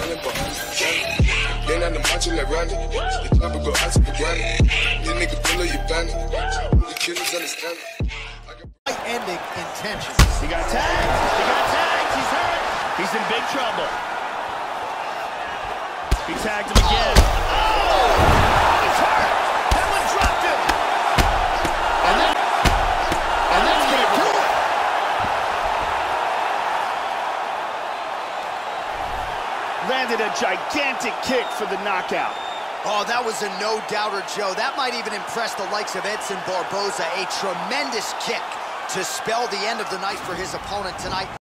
running, but then on the macho like Randy. The chopper go out to the granny. This nigga pull up your bandit. The killers understand it. Ending intentions. He got tagged. He got tagged. He's hurt. He's in big trouble. He tagged him again. Oh! He's hurt. That one dropped him. And that's gonna do it. Landed a gigantic kick for the knockout. Oh, that was a no-doubter, Joe. That might even impress the likes of Edson Barboza. A tremendous kick to spell the end of the night for his opponent tonight.